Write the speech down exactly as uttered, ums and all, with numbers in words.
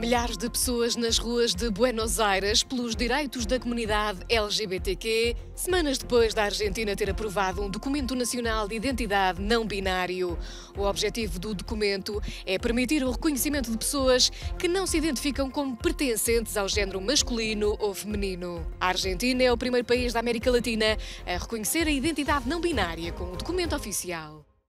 Milhares de pessoas nas ruas de Buenos Aires pelos direitos da comunidade L G B T Q, semanas depois da Argentina ter aprovado um documento nacional de identidade não binário. O objetivo do documento é permitir o reconhecimento de pessoas que não se identificam como pertencentes ao género masculino ou feminino. A Argentina é o primeiro país da América Latina a reconhecer a identidade não binária como documento oficial.